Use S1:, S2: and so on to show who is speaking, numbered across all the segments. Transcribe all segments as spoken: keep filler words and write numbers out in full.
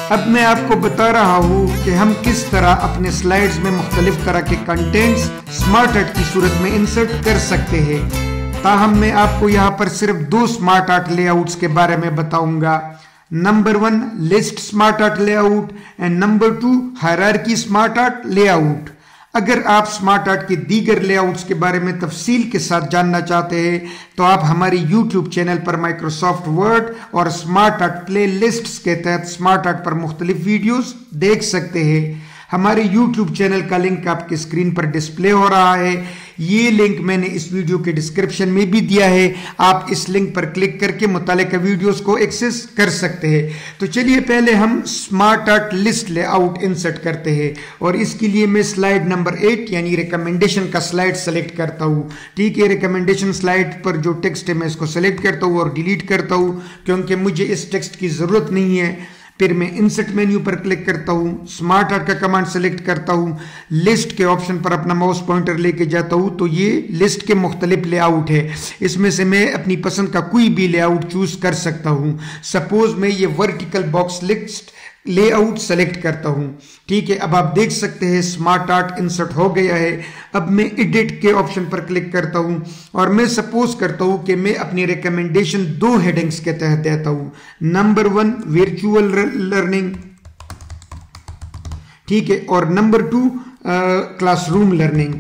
S1: अब मैं आपको बता रहा हूँ कि हम किस तरह अपने स्लाइड्स में मुख्तलिफ तरह के कंटेंट्स स्मार्ट आर्ट की सूरत में इंसर्ट कर सकते हैं। ताहम मैं आपको यहाँ पर सिर्फ दो स्मार्ट आर्ट लेआउट्स के बारे में बताऊंगा। Number one list smart art layout and number two hierarchy smart art layout. अगर आप स्मार्ट आर्ट के दीगर लेआउट्स के बारे में तफसील के साथ जानना चाहते हैं तो आप हमारे यूट्यूब चैनल पर माइक्रोसॉफ्ट वर्ड और स्मार्ट आर्ट प्ले लिस्ट्स के तहत स्मार्ट आर्ट पर मुख्तलिफ वीडियोस देख सकते हैं। हमारे यूट्यूब चैनल का लिंक आपके स्क्रीन पर डिस्प्ले हो रहा है। ये लिंक मैंने इस वीडियो के डिस्क्रिप्शन में भी दिया है। आप इस लिंक पर क्लिक करके मुतालिका वीडियोस को एक्सेस कर सकते हैं। तो चलिए पहले हम smart art list layout insert करते हैं और इसके लिए मैं स्लाइड नंबर एट यानी रिकमेंडेशन का स्लाइड सेलेक्ट करता हूँ। ठीक है, रिकमेंडेशन स्लाइड पर जो टेक्स्ट है मैं इसको सेलेक्ट करता हूँ और डिलीट करता हूँ क्योंकि मुझे इस टेक्स्ट की ज़रूरत नहीं है। फिर मैं इंसर्ट मेन्यू पर क्लिक करता हूँ, स्मार्ट आर्ट का कमांड सेलेक्ट करता हूँ, लिस्ट के ऑप्शन पर अपना माउस पॉइंटर लेके जाता हूँ तो ये लिस्ट के मुख्तलिफ लेआउट है। इसमें से मैं अपनी पसंद का कोई भी लेआउट चूज कर सकता हूँ। सपोज मैं ये vertical box list layout select करता हूं। ठीक है, अब आप देख सकते हैं स्मार्ट आर्ट इंसर्ट हो गया है। अब मैं एडिट के ऑप्शन पर क्लिक करता हूं और मैं सपोज करता हूं कि मैं अपनी रिकमेंडेशन दो हेडिंग्स के तहत देता हूं। नंबर वन वर्चुअल लर्निंग, ठीक है, और नंबर टू क्लासरूम लर्निंग।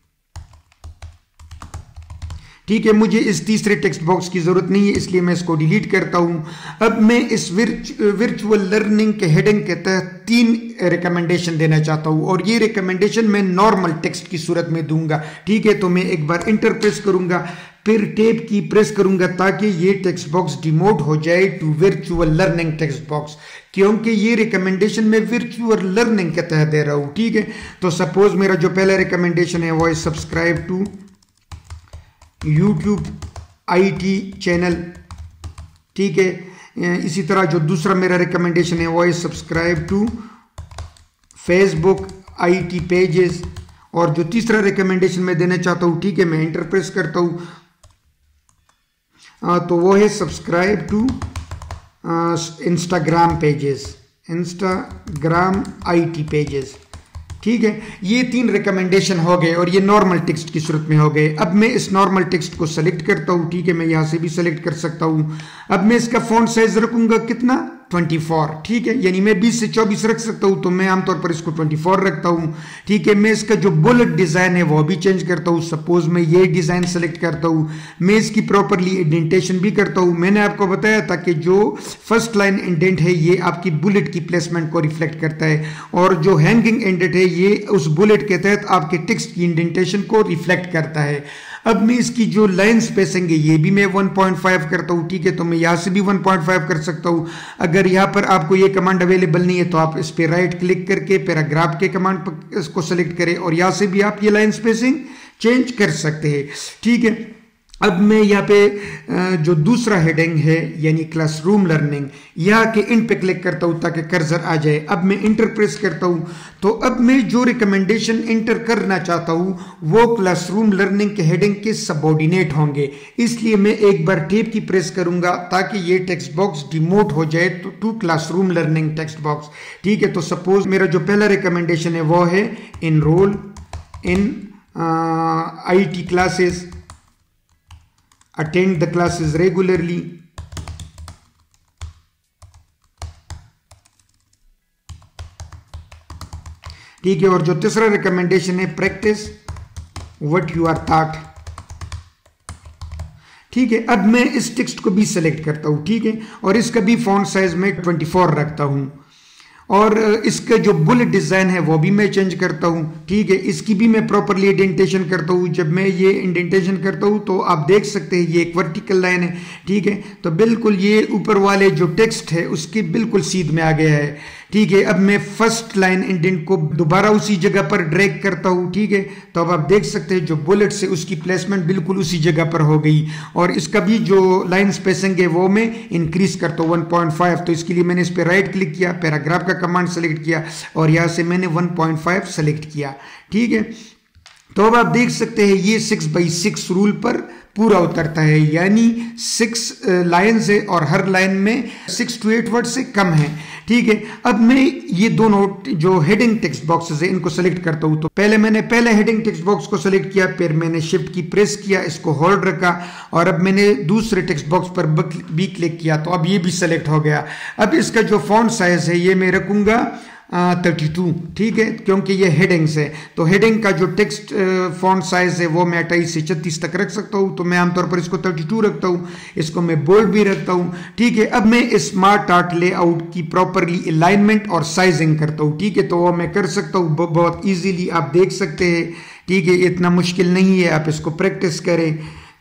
S1: ठीक है, मुझे इस तीसरे टेक्स्ट बॉक्स की जरूरत नहीं है इसलिए मैं इसको डिलीट करता हूं। अब मैं इस वर्चुअल लर्निंग के हेडिंग के तहत तीन रिकमेंडेशन देना चाहता हूं और ये रिकमेंडेशन मैं नॉर्मल टेक्स्ट की सूरत में दूंगा। ठीक है, तो मैं एक बार इंटर प्रेस करूंगा, फिर टेब की प्रेस करूंगा ताकि ये टेक्स्ट बॉक्स डिमोट हो जाए to virtual learning text box, क्योंकि ये रिकमेंडेशन मैं वर्चुअल लर्निंग के तहत दे रहा हूं। ठीक है, तो सपोज मेरा जो पहला रिकमेंडेशन है वो है subscribe to YouTube IT channel. ठीक है, इसी तरह जो दूसरा मेरा रिकमेंडेशन है वो है subscribe to Facebook IT pages, और जो तीसरा रिकमेंडेशन मैं देना चाहता हूँ, ठीक है, मैं एंटर प्रेस करता हूँ, तो वो है subscribe to Instagram pages, Instagram IT pages. ठीक है, ये तीन रिकमेंडेशन हो गए और ये नॉर्मल टेक्स्ट की सूरत में हो गए। अब मैं इस नॉर्मल टेक्स्ट को सेलेक्ट करता हूँ। ठीक है, मैं यहाँ से भी सेलेक्ट कर सकता हूँ। अब मैं इसका फॉन्ट साइज रखूंगा कितना, चौबीस। ठीक है, यानी मैं बीस से चौबीस रख सकता हूँ तो मैं आमतौर पर इसको चौबीस रखता हूँ। ठीक है, मैं इसका जो बुलेट डिजाइन है वो भी चेंज करता हूँ। सपोज मैं ये डिजाइन सेलेक्ट करता हूँ, मैं इसकी प्रॉपरली इंडेंटेशन भी करता हूँ। मैंने आपको बताया था कि जो फर्स्ट लाइन इंडेंट है ये आपकी बुलेट की प्लेसमेंट को रिफ्लेक्ट करता है और जो हैंगिंग इंडेंट है ये उस बुलेट के तहत आपके टेक्स्ट की इंडेंटेशन को रिफ्लेक्ट करता है। अब मैं इसकी जो लाइन स्पेसिंग है ये भी मैं वन पॉइंट फाइव करता हूँ। ठीक है, तो मैं यहाँ से भी वन पॉइंट फाइव कर सकता हूँ। अगर यहाँ पर आपको ये कमांड अवेलेबल नहीं है तो आप इस पे राइट क्लिक करके पैराग्राफ के कमांड पर इसको सेलेक्ट करें और यहाँ से भी आप ये लाइन स्पेसिंग चेंज कर सकते हैं। ठीक है, अब मैं यहाँ पे जो दूसरा हेडिंग है यानी क्लासरूम लर्निंग, यहाँ के इन पे क्लिक करता हूँ ताकि कर्सर आ जाए। अब मैं इंटर प्रेस करता हूँ तो अब मैं जो रिकमेंडेशन इंटर करना चाहता हूँ वो क्लासरूम लर्निंग के हेडिंग के सबऑर्डिनेट होंगे, इसलिए मैं एक बार टेब की प्रेस करूंगा ताकि ये टेक्स्ट बॉक्स डिमोट हो जाए तो to classroom learning text box. ठीक है, तो सपोज मेरा जो पहला रिकमेंडेशन है वो है enrol in I T classes, attend the classes regularly। ठीक है, और जो तीसरा रिकमेंडेशन है practise what you are taught. ठीक है, अब मैं इस टेक्स्ट को भी सेलेक्ट करता हूं। ठीक है, और इसका भी फॉन्ट साइज में चौबीस रखता हूं और इसका जो बुलेट डिजाइन है वो भी मैं चेंज करता हूं। ठीक है, इसकी भी मैं प्रॉपरली इंडेंटेशन करता हूं। जब मैं ये इंडेंटेशन करता हूं तो आप देख सकते हैं ये एक वर्टिकल लाइन है। ठीक है, तो बिल्कुल ये ऊपर वाले जो टेक्स्ट है उसके बिल्कुल सीध में आ गया है। ठीक है, अब मैं फर्स्ट लाइन इंडेंट को दोबारा उसी जगह पर ड्रैग करता हूं। ठीक है, तो अब आप देख सकते हैं जो बुलेट से उसकी प्लेसमेंट बिल्कुल उसी जगह पर हो गई और इसका भी जो लाइन स्पेसिंग है वो मैं इंक्रीज करता हूं वन पॉइंट फाइव। तो इसके लिए मैंने इस पर राइट क्लिक किया, पैराग्राफ का कमांड सेलेक्ट किया और यहां से मैंने वन पॉइंट फाइव सेलेक्ट किया। ठीक है, तो अब आप देख सकते हैं ये सिक्स बाई सिक्स रूल पर पूरा उतरता है, यानी सिक्स लाइन से और हर लाइन में सिक्स टू एट वर्ड से कम है। ठीक है, अब मैं ये दोनों जो हेडिंग टेक्स्ट बॉक्सेस है इनको सेलेक्ट करता हूं। तो पहले मैंने पहले हेडिंग टेक्स्ट बॉक्स को सेलेक्ट किया, फिर मैंने शिफ्ट की प्रेस किया, इसको होल्ड रखा और अब मैंने दूसरे टेक्स्ट बॉक्स पर बी क्लिक किया, तो अब ये भी सेलेक्ट हो गया। अब इसका जो फॉन्ट साइज है ये मैं रखूंगा थर्टी टू, ठीक है, क्योंकि ये हेडिंग्स है। तो हेडिंग का जो टेक्स्ट फॉन्ट साइज है वो मैं अट्ठाईस से छत्तीस तक रख सकता हूँ, तो मैं आमतौर पर इसको थर्टी टू रखता हूँ। इसको मैं बोल्ड भी रखता हूँ, ठीक है। अब मैं स्मार्ट आर्ट लेआउट की प्रॉपरली अलाइनमेंट और साइजिंग करता हूँ, ठीक है, तो वो मैं कर सकता हूँ बहुत इजीली, आप देख सकते हैं, ठीक है, इतना मुश्किल नहीं है, आप इसको प्रैक्टिस करें,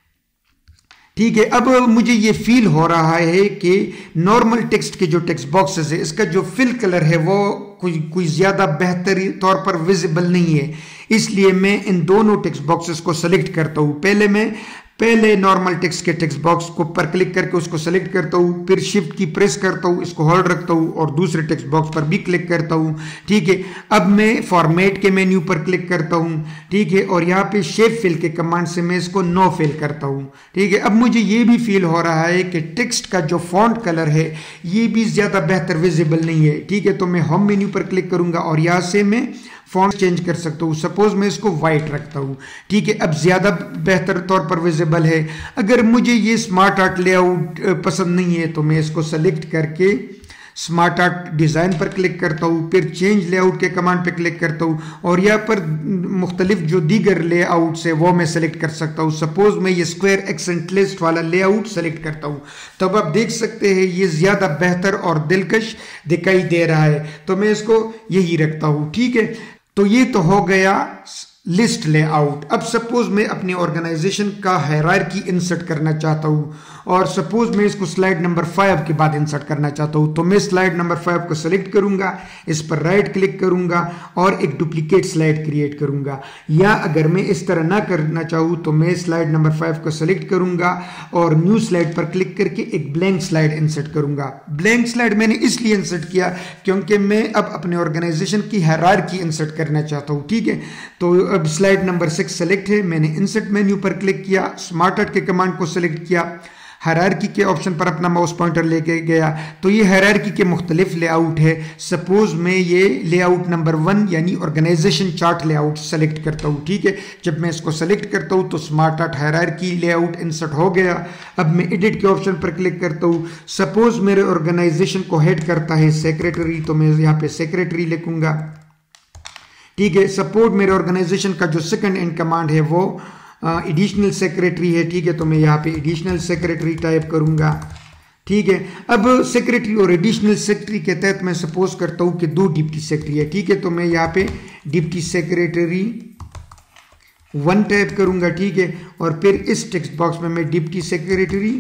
S1: ठीक है। अब मुझे ये फील हो रहा है कि नॉर्मल टेक्स्ट के जो टेक्स्ट बॉक्सेस है इसका जो फिल कलर है वो कोई कोई ज़्यादा बेहतरी तौर पर विजिबल नहीं है, इसलिए मैं इन दोनों टेक्स्ट बॉक्सेस को सेलेक्ट करता हूँ। पहले मैं पहले नॉर्मल टेक्स्ट के टेक्स्ट बॉक्स को पर क्लिक करके उसको सेलेक्ट करता हूँ, फिर शिफ्ट की प्रेस करता हूँ, इसको होल्ड रखता हूँ और दूसरे टेक्स्ट बॉक्स पर भी क्लिक करता हूँ, ठीक है। अब मैं फॉर्मेट के मेन्यू पर क्लिक करता हूँ, ठीक है, और यहाँ पे शेप फिल के कमांड से मैं इसको नो फिल करता हूँ, ठीक है। अब मुझे ये भी फील हो रहा है कि टेक्स्ट का जो फॉन्ट कलर है ये भी ज़्यादा बेहतर विजिबल नहीं है, ठीक है। तो मैं होम मेन्यू पर क्लिक करूँगा और यहाँ से मैं फॉन्ट चेंज कर सकता हूँ। सपोज मैं इसको वाइट रखता हूँ, ठीक है, अब ज़्यादा बेहतर तौर पर विजिबल है। अगर मुझे ये स्मार्ट आर्ट लेआउट पसंद नहीं है तो मैं इसको सेलेक्ट करके स्मार्ट आर्ट डिज़ाइन पर क्लिक करता हूँ, फिर चेंज लेआउट के कमांड पे क्लिक करता हूँ और यहाँ पर मुख्तलिफ जो दीगर लेआउट्स है वो मैं सेलेक्ट कर सकता हूँ। सपोज मैं ये स्क्वायर एक्सेंट लिस्ट वाला लेआउट सेलेक्ट करता हूँ, तब आप देख सकते हैं ये ज़्यादा बेहतर और दिलकश दिखाई दे रहा है, तो मैं इसको यही रखता हूँ, ठीक है। तो ये तो हो गया लिस्ट लेआउट। अब सपोज मैं अपनी ऑर्गेनाइजेशन का हायरार्की इंसर्ट करना चाहता हूँ और सपोज मैं इसको स्लाइड नंबर फाइव के बाद इंसर्ट करना चाहता हूँ, तो मैं स्लाइड नंबर फाइव को सेलेक्ट करूंगा, इस पर राइट क्लिक करूंगा और एक डुप्लीकेट स्लाइड क्रिएट करूंगा। या अगर मैं इस तरह ना करना चाहूँ तो मैं स्लाइड नंबर फाइव को सेलेक्ट करूंगा और न्यू स्लाइड पर क्लिक करके एक ब्लैंक स्लाइड इंसर्ट करूंगा। ब्लैंक स्लाइड मैंने इसलिए इंसर्ट किया क्योंकि मैं अब अपने ऑर्गेनाइजेशन की हायरार्की इंसर्ट करना चाहता हूँ, ठीक है। तो अब स्लाइड नंबर सिक्स सेलेक्ट है, मैंने इंसर्ट मेन्यू पर क्लिक किया, स्मार्ट आर्ट के कमांड को सेलेक्ट किया, हायरार्की के ऑप्शन पर अपना माउस पॉइंटर लेके गया, तो ये हायरार्की के मुख्तलिफ लेआउट है। सपोज मैं ये लेआउट नंबर वन यानी ऑर्गेनाइजेशन चार्ट लेआउट सेलेक्ट करता हूँ, ठीक है। जब मैं इसको सेलेक्ट करता हूँ तो smart art hierarchy layout insert हो गया। अब मैं एडिट के ऑप्शन पर क्लिक करता हूँ। सपोज मेरे ऑर्गेनाइजेशन को हेड करता है सेक्रेटरी, तो मैं यहाँ पे सेक्रेटरी लिखूंगा, ठीक है। सपोर्ट मेरे ऑर्गेनाइजेशन का जो सेकंड इन कमांड है वो एडिशनल सेक्रेटरी है, ठीक है, तो मैं यहाँ पे एडिशनल सेक्रेटरी टाइप करूंगा, ठीक है। अब सेक्रेटरी और एडिशनल सेक्रेटरी के तहत मैं सपोज करता हूँ कि दो डिप्टी सेक्रेटरी है, ठीक है, तो मैं यहाँ पे डिप्टी सेक्रेटरी वन टाइप करूंगा, ठीक है, और फिर इस टेक्स्ट बॉक्स में मैं डिप्टी सेक्रेटरी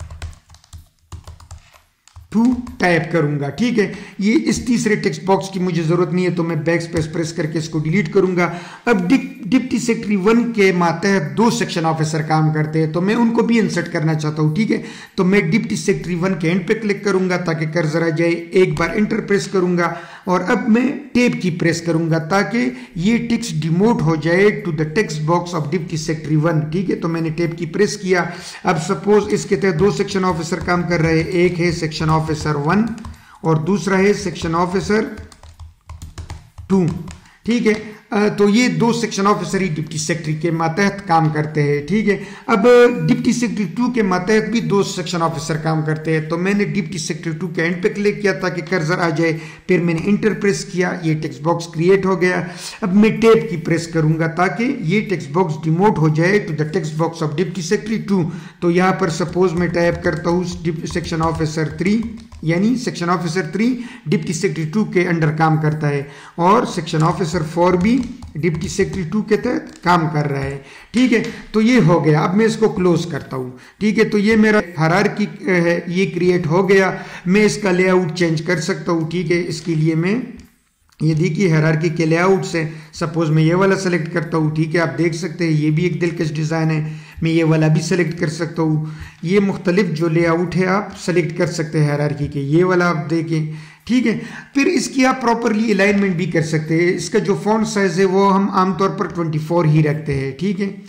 S1: टू टाइप करूंगा, ठीक है। ये इस तीसरे टेक्स्ट बॉक्स की मुझे जरूरत नहीं है, तो मैं बैक स्पेस प्रेस करके इसको डिलीट करूंगा। अब डिप्टी सेक्रेटरी वन के मातहत दो सेक्शन ऑफिसर काम करते हैं, तो मैं उनको भी इंसर्ट करना चाहता हूं, ठीक है। तो मैं डिप्टी सेक्रेटरी वन के एंड पे क्लिक करूंगा ताकि कर्सर आ जाए, एक बार एंटर प्रेस करूंगा और अब मैं टेब की प्रेस करूंगा ताकि ये टेक्स्ट डिमोट हो जाए to the text box of deputy secretary one, ठीक है। तो मैंने टेब की प्रेस किया। अब सपोज इसके तहत दो सेक्शन ऑफिसर काम कर रहे हैं, एक है सेक्शन ऑफिसर वन और दूसरा है सेक्शन ऑफिसर टू, ठीक है। तो ये दो सेक्शन ऑफिसर ही डिप्टी सेक्रेटरी के मातहत काम करते हैं, ठीक है। अब डिप्टी सेक्रेटरी टू के मातहत भी दो सेक्शन ऑफिसर काम करते हैं, तो मैंने डिप्टी सेक्रेटरी टू के एंड पे क्लिक किया ताकि कर्सर आ जाए, फिर मैंने इंटर प्रेस किया, ये टेक्स्ट बॉक्स क्रिएट हो गया। अब मैं टेब की प्रेस करूंगा ताकि ये टेक्स्ट बॉक्स डिमोट हो जाए to the text box of deputy secretary two. तो यहाँ पर सपोज मैं टाइप करता हूँ सेक्शन ऑफिसर थ्री, यानी section officer three deputy secretary two के अंडर काम करता है और सेक्शन ऑफिसर फोर भी डिप्टी सेक्रेटरी टू के तहत काम कर रहा है, ठीक है। तो ये हो गया। अब मैं इसको क्लोज करता हूँ, ठीक है। तो ये मेरा हायरार्की है, ये क्रिएट हो गया। मैं इसका लेआउट चेंज कर सकता हूँ, ठीक है। इसके लिए मैं ये देखिए हायरार्की के लेआउट से सपोज मैं ये वाला सेलेक्ट करता हूँ, ठीक है। आप देख सकते हैं ये भी एक दिलकश डिज़ाइन है, मैं ये वाला भी सेलेक्ट कर सकता हूँ। ये मुख्तलिफ जो लेआउट है आप सेलेक्ट कर सकते हैं हायरार्की के, ये वाला आप देखें, ठीक है। फिर इसकी आप प्रॉपरली अलाइनमेंट भी कर सकते हैं। इसका जो फॉन्ट साइज है वो हम आमतौर पर चौबीस ही रखते हैं, ठीक है।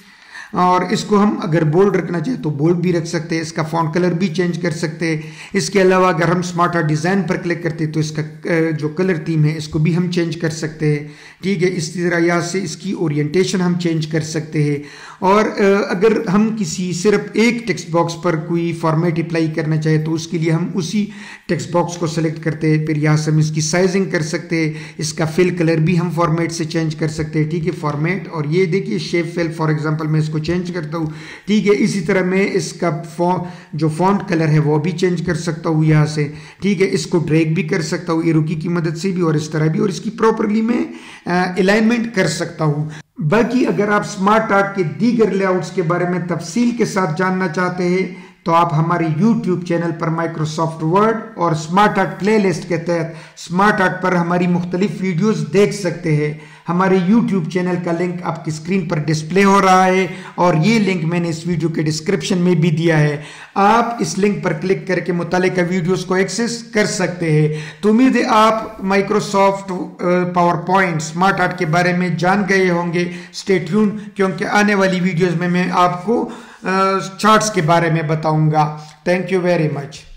S1: और इसको हम अगर बोल्ड रखना चाहे तो बोल्ड भी रख सकते हैं, इसका फॉन्ट कलर भी चेंज कर सकते हैं। इसके अलावा अगर हम स्मार्ट आर्ट डिज़ाइन पर क्लिक करते हैं तो इसका जो कलर थीम है इसको भी हम चेंज कर सकते हैं। ठीक है, इसी तरह यहाँ से इसकी ओरिएंटेशन हम चेंज कर सकते हैं। और अगर हम किसी सिर्फ एक टेक्स्ट बॉक्स पर कोई फॉर्मेट अप्लाई करना चाहे तो उसके लिए हम उसी टेक्स्ट बॉक्स को सेलेक्ट करते हैं, फिर यहाँ से हम इसकी साइजिंग कर सकते हैं, इसका फिल कलर भी हम फॉर्मेट से चेंज कर सकते हैं। ठीक है, फॉर्मेट, और ये देखिए शेप फिल फॉर एग्जांपल मैं इसको चेंज करता हूँ। ठीक है, इसी तरह मैं इसका जो फॉन्ट कलर है वो भी चेंज कर सकता हूँ यहाँ से। ठीक है, इसको ड्रैग भी कर सकता हूँ एरो की की मदद से भी, और इस तरह भी, और इसकी प्रॉपरली मैं अलाइनमेंट कर सकता हूँ। बाकी अगर आप स्मार्ट आर्ट के दीगर लेआउट्स के बारे में तफसील के साथ जानना चाहते हैं तो आप हमारे यूट्यूब चैनल पर माइक्रोसॉफ्ट वर्ड और स्मार्ट आर्ट प्लेलिस्ट के तहत स्मार्ट आर्ट पर हमारी मुख्तलिफ वीडियोस देख सकते हैं। हमारे यूट्यूब चैनल का लिंक आपकी स्क्रीन पर डिस्प्ले हो रहा है और ये लिंक मैंने इस वीडियो के डिस्क्रिप्शन में भी दिया है। आप इस लिंक पर क्लिक करके मुतालिका वीडियोस को एक्सेस कर सकते हैं। तो उम्मीद है आप Microsoft PowerPoint smart art के बारे में जान गए होंगे। स्टे ट्यून, क्योंकि आने वाली वीडियोस में मैं आपको चार्ट्स के बारे में बताऊंगा। Thank you very much.